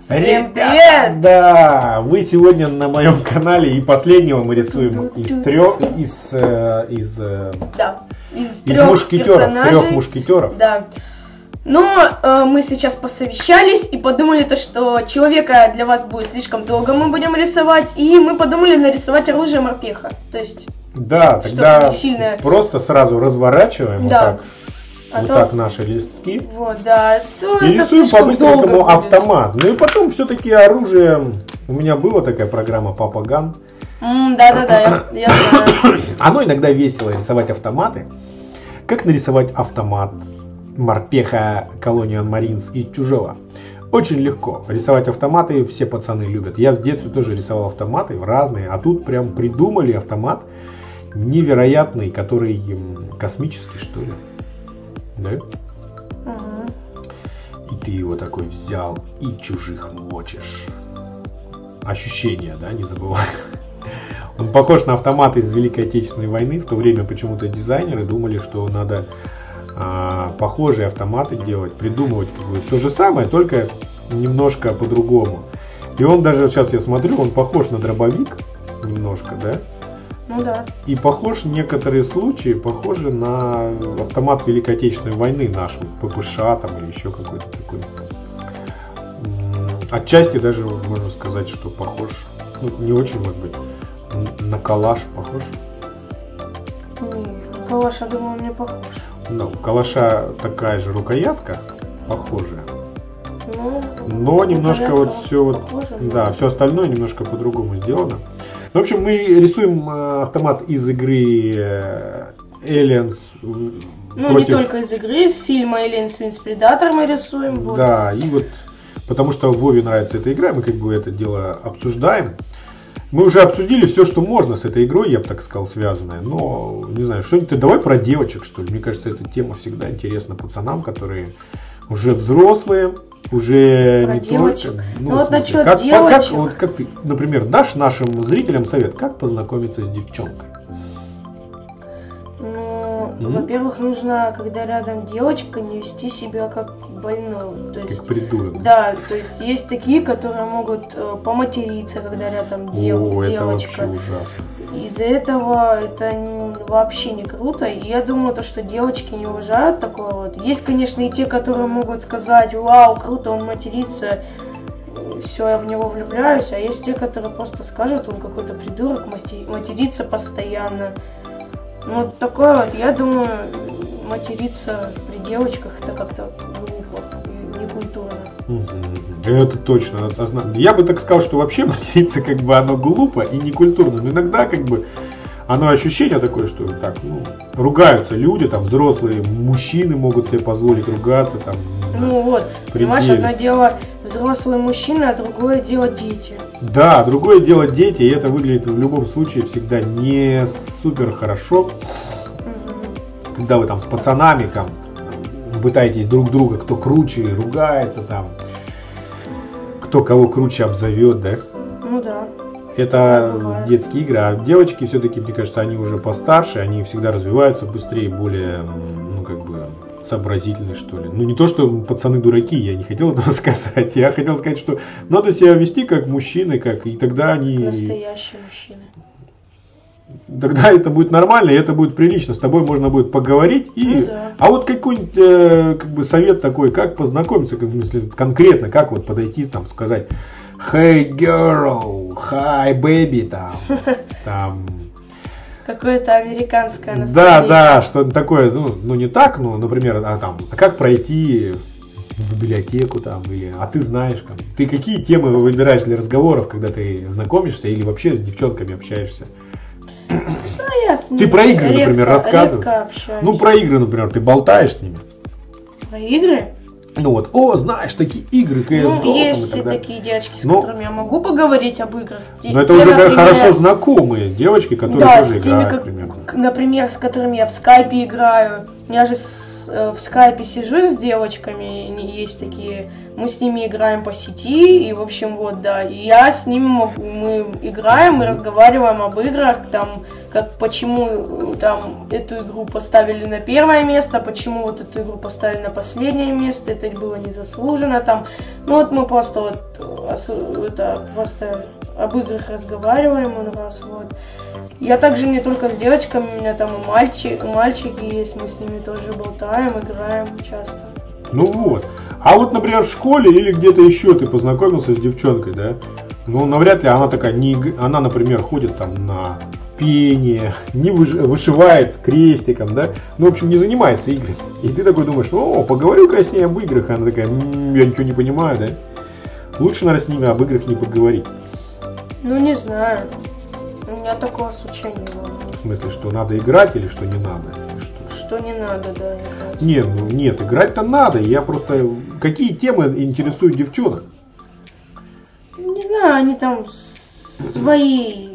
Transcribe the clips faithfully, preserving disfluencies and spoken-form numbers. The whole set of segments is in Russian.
Всем привет! Да, вы сегодня на моем канале, и последнего мы рисуем из трех, из, э, из, э, да, из, из трех мушкетеров, персонажей. трех мушкетеров. Да. Но э, мы сейчас посовещались и подумали, то, что человека для вас будет слишком долго мы будем рисовать, и мы подумали нарисовать оружие морпеха. То есть, да, тогда сильное. Просто сразу разворачиваем, да. вот так. А вот то... так наши листки. Вот, да. То и рисуем по-быстренькому автомат. Ну и потом все-таки оружие. У меня была такая программа Папа Ган. Mm, да, да, да, я, я знаю. Оно иногда весело рисовать автоматы. Как нарисовать автомат морпеха Colonial Marines из Чужого? Очень легко. Рисовать автоматы все пацаны любят. Я в детстве тоже рисовал автоматы разные. А тут прям придумали автомат невероятный, который космический, что ли. Да? Угу. И ты его такой взял и чужих мочишь. Ощущения, да, не забывай. Он похож на автоматы из Великой Отечественной войны. В то время почему-то дизайнеры думали, что надо а, похожие автоматы делать, придумывать как бы то же самое, только немножко по-другому. И он даже, сейчас я смотрю, он похож на дробовик немножко, да? Ну да. И похож в некоторые случаи, похожи на автомат Великой Отечественной войны наш, вот, ППШ там или еще какой-то такой. Отчасти даже можно сказать, что похож, ну не очень может быть, на калаш похож. Не, калаш, я думаю, мне похож. Ну, у калаша такая же рукоятка, похожая. Ну, но немножко вот все вот, похоже, да, все остальное немножко по-другому сделано. В общем, мы рисуем автомат из игры Aliens. Ну, против... не только из игры, из фильма Aliens Wins Predator мы рисуем. Вот. Да, и вот, потому что Вове нравится эта игра, мы как бы это дело обсуждаем. Мы уже обсудили все, что можно с этой игрой, я бы так сказал, связанное. Но, не знаю, что-нибудь, давай про девочек, что ли. Мне кажется, эта тема всегда интересна пацанам, которые уже взрослые. Уже про не девочек. только. Ну, ну вот насчет как, девочек. Как, вот как ты, например, дашь нашим зрителям совет, как познакомиться с девчонкой? Ну, Mm-hmm. во-первых, нужно, когда рядом девочка, не вести себя как больной. То есть, как придурок. Да, то есть есть такие, которые могут э, поматериться, когда рядом дев, О, девочка. это вообще ужасно. Из-за этого это вообще не круто. И я думаю, то, что девочки не уважают такое вот. Есть, конечно, и те, которые могут сказать: вау, круто, он матерится, все, я в него влюбляюсь. А есть те, которые просто скажут: он какой-то придурок, матерится постоянно. Ну, такое вот, я думаю, материться при девочках это как-то глупо и некультурно. Это точно. Я бы так сказал, что вообще материться как бы оно глупо и некультурно. Но иногда как бы оно ощущение такое, что так, ну, ругаются люди, там взрослые мужчины могут себе позволить ругаться. Там, ну вот, понимаешь, одно дело взрослые мужчины, а другое дело дети. Да, другое дело дети, и это выглядит в любом случае всегда не супер хорошо. Угу. Когда вы там с пацанами там пытаетесь друг друга, кто круче, ругается там, кто кого круче обзовет, да? Ну да. Это да, детские игры, а девочки все-таки, мне кажется, они уже постарше, они всегда развиваются быстрее, более, ну как бы, сообразительные, что ли. Ну не то, что пацаны дураки, я не хотел этого сказать, я хотел сказать, что надо себя вести как мужчины, как, и тогда они... Настоящие мужчины. Тогда это будет нормально, и это будет прилично, с тобой можно будет поговорить. И... Ну, да. А вот какой-нибудь э, как бы совет такой, как познакомиться, как, конкретно, как вот подойти, там, сказать: hey girl, hi baby, там, там. Какое-то американское Да, настроение. да, что-то такое, ну, ну не так, ну, например, а там, а как пройти в библиотеку там, или, а ты знаешь, там, ты какие темы выбираешь для разговоров, когда ты знакомишься или вообще с девчонками общаешься? Ну, я с ними ты про игры, редко, например, рассказываешь? Редко общаюсь. Ну, про игры, например, ты болтаешь с ними? Про игры? Ну вот, о, знаешь, такие игры, си эс го. Ну, есть и такие девочки, с но, которыми я могу поговорить об играх. Но это уже например, хорошо знакомые девочки, которые да, тоже с теми, играют, как, примерно. Например, с которыми я в скайпе играю. Я же с, в скайпе сижу с девочками, и есть такие мы с ними играем по сети, и, в общем, вот, да, и я с ними, мы играем, мы разговариваем об играх, там, как, почему, там, эту игру поставили на первое место, почему вот эту игру поставили на последнее место, это было незаслуженно, там, ну, вот мы просто вот, это, просто об играх разговариваем у нас, вот. Я также не только с девочками, у меня там и мальчик, мальчики есть, мы с ними тоже болтаем, играем часто. Ну вот. А вот, например, в школе или где-то еще ты познакомился с девчонкой, да? Ну, навряд ли она такая, не, она, например, ходит там на пение, не вышивает крестиком, да? Ну, в общем, не занимается играми. И ты такой думаешь, о, поговорю-ка я с ней об играх. А она такая, м-м, я ничего не понимаю, да? Лучше, наверное, с ними об играх не поговорить. Ну, не знаю. У меня такого случая не было. В смысле, что надо играть или что не надо? Что не надо, да, играть. Нет, ну нет, играть-то надо. Я просто... Какие темы интересуют девчонок? Не знаю, они там свои...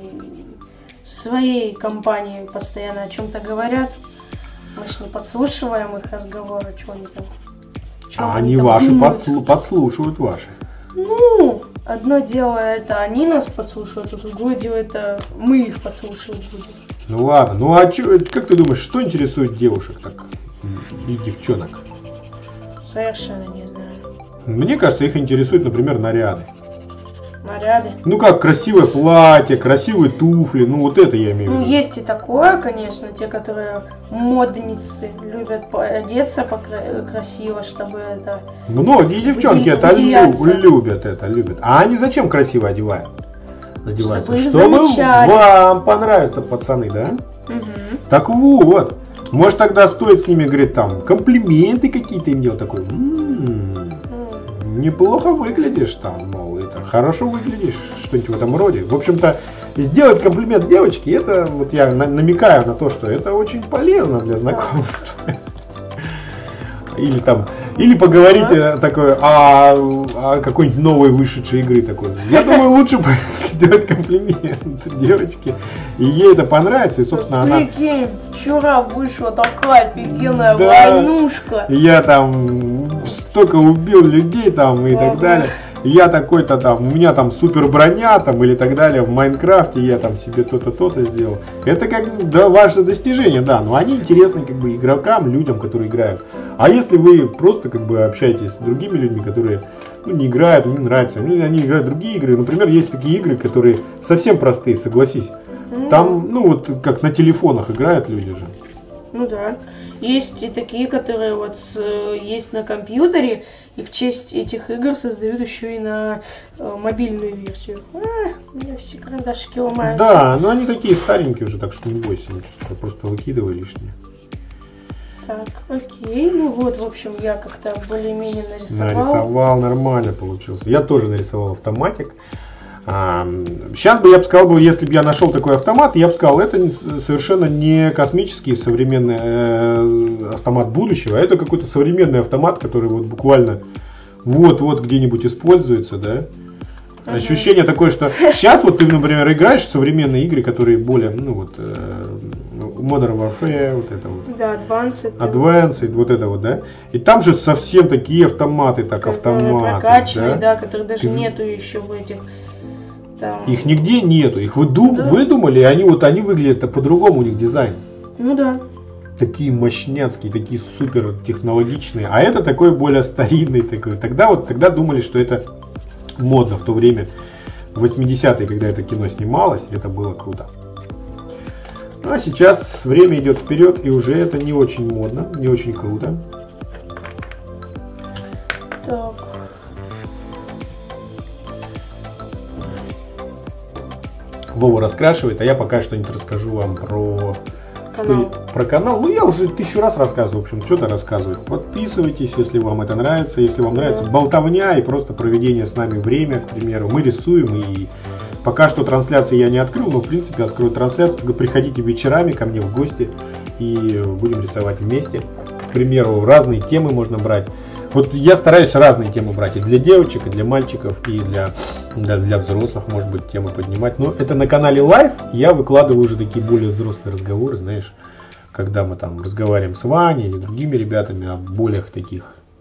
своей компании постоянно о чем-то говорят. Мы ж не подслушиваем их разговоры, что они там... А они, они ваши подслу... подслушивают ваши. Ну, одно дело это они нас послушают, а другое дело это мы их послушать будем. Ну ладно, ну а чё, как ты думаешь, что интересует девушек так и девчонок? Совершенно не знаю. Мне кажется, их интересует, например, наряды. Наряды? Ну как, красивое платье, красивые туфли, ну вот это я имею в виду. Ну есть и такое, конечно, те, которые модницы, любят одеться красиво, чтобы это... Ну, и девчонки это лю- любят это, любят. А они зачем красиво одевают? Одеваются? Чтобы, Чтобы вам понравятся пацаны, да? Угу. Так вот, может тогда стоит с ними, говорит, там, комплименты какие-то им делать, такой, м-м-м, неплохо выглядишь там, мол, это хорошо выглядишь, что-нибудь в этом роде. В общем-то, сделать комплимент девочке, это вот я на- намекаю на то, что это очень полезно для знакомства. Или там, или поговорить а? такое о, о какой-нибудь новой вышедшей игры такой. Я думаю, лучше сделать комплимент девочке, и ей это понравится, и, собственно, она... Прикинь, вчера вышла такая офигенная да, войнушка. Я там столько убил людей там и ага. так далее. Я такой-то там, у меня там супер броня там или так далее в Майнкрафте, я там себе то-то, то-то сделал. Это как, да, ваше достижение, да, но они интересны как бы игрокам, людям, которые играют. А если вы просто как бы общаетесь с другими людьми, которые ну, не играют, им не нравится, они играют другие игры, например, есть такие игры, которые совсем простые, согласись. Там, ну вот как на телефонах играют люди же. Ну да. Есть и такие, которые вот есть на компьютере, и в честь этих игр создают еще и на э, мобильную версию. А, у меня все карандашики ломаются. Да, но они такие старенькие уже, так что не бойся, ничего, просто выкидывай лишнее. Так, окей, ну вот, в общем, я как-то более-менее нарисовал. Нарисовал, нормально получился. Я тоже нарисовал автоматик. А, сейчас бы я бы сказал, если бы я нашел такой автомат, я бы сказал, это совершенно не космический современный э, автомат будущего, а это какой-то современный автомат, который вот буквально вот-вот где-нибудь используется, да. Ага. Ощущение такое, что сейчас вот ты, например, играешь в современные игры, которые более, ну вот, э, Modern Warfare, вот это вот. Да, Advanced. Advanced, вот это вот, да. И там же совсем такие автоматы, так автоматы. Прокачанные, да, да, которых даже ты... нету еще в этих. Там. Их нигде нету, их выдум... да. выдумали, и они вот они выглядят по-другому, у них дизайн. Ну да. Такие мощняцкие, такие супер технологичные. А это такой более старинный такой. Тогда вот тогда думали, что это модно в то время, в восьмидесятые, когда это кино снималось, это было круто. А сейчас время идет вперед, и уже это не очень модно, не очень круто. Так. Вова раскрашивает, а я пока что-нибудь расскажу вам про канал. Что, про канал. Ну, я уже тысячу раз рассказываю, в общем, что-то рассказываю. Подписывайтесь, если вам это нравится. Если вам нравится болтовня и просто проведение с нами время, к примеру. Мы рисуем, и пока что трансляции я не открыл, но, в принципе, открою трансляцию. Приходите вечерами ко мне в гости, и будем рисовать вместе. К примеру, разные темы можно брать. Вот я стараюсь разные темы брать, и для девочек, и для мальчиков, и для, для, для взрослых, может быть, темы поднимать. Но это на канале Live я выкладываю уже такие более взрослые разговоры, знаешь, когда мы там разговариваем с Ваней или другими ребятами о более таких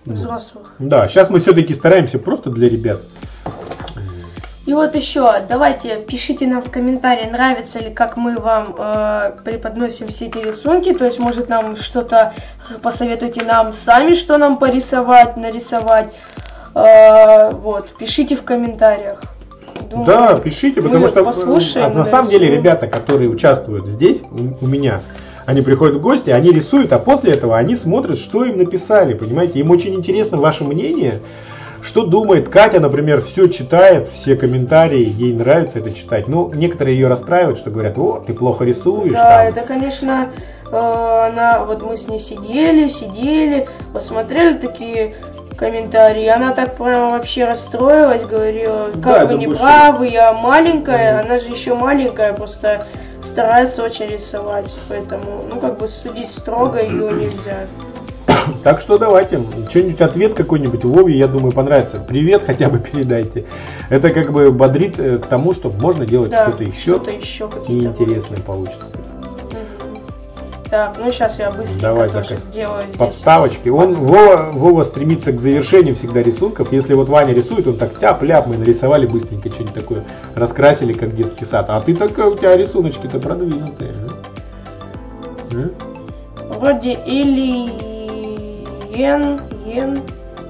взрослых. Да, сейчас мы все-таки стараемся просто для ребят. И вот еще, давайте пишите нам в комментарии, нравится ли, как мы вам э, преподносим все эти рисунки. То есть, может, нам что-то посоветуйте нам сами, что нам порисовать, нарисовать. Э, вот, пишите в комментариях. Думаю, да, пишите, потому что послушаем, а на самом деле ребята, которые участвуют здесь, у, у меня, они приходят в гости, они рисуют, а после этого они смотрят, что им написали, понимаете? Им очень интересно ваше мнение. Что думает Катя, например, все читает, все комментарии, ей нравится это читать. Ну, некоторые ее расстраивают, что говорят, о, ты плохо рисуешь. Да, там. это, конечно, э, она, вот мы с ней сидели, сидели, посмотрели такие комментарии, она так прям вообще расстроилась, говорила, как да, вы не больше... правы, я маленькая, mm-hmm. она же еще маленькая, просто старается очень рисовать, поэтому, ну, как бы судить строго ее нельзя. Так что давайте, что-нибудь, ответ какой-нибудь Вове, я думаю, понравится. Привет хотя бы передайте. Это как бы бодрит э, к тому, что можно делать да, что-то еще, что-то еще и интересное получится. Угу. Так, ну сейчас я быстренько Давай, тоже сделаю здесь подставочки. Он, Вова, Вова стремится к завершению всегда рисунков. Если вот Ваня рисует, он так тяп-ляп, мы нарисовали быстренько что-нибудь такое, раскрасили, как детский сад. А ты такая, у тебя рисуночки-то продвинутые. А? А? Вроде или... Йен, йен.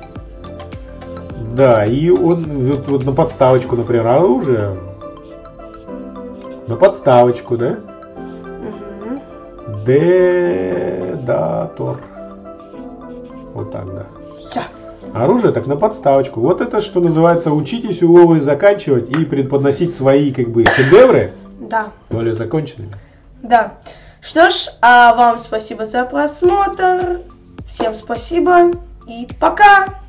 Да, и он вот, вот на подставочку, например, оружие. На подставочку, да? Угу. Дедатор. Вот так, да. Все. Оружие так на подставочку. Вот это, что называется, учитесь у Вовы заканчивать и преподносить свои, как бы, шедевры. Да. Более законченными. Да. Что ж, а вам спасибо за просмотр. Всем спасибо и пока!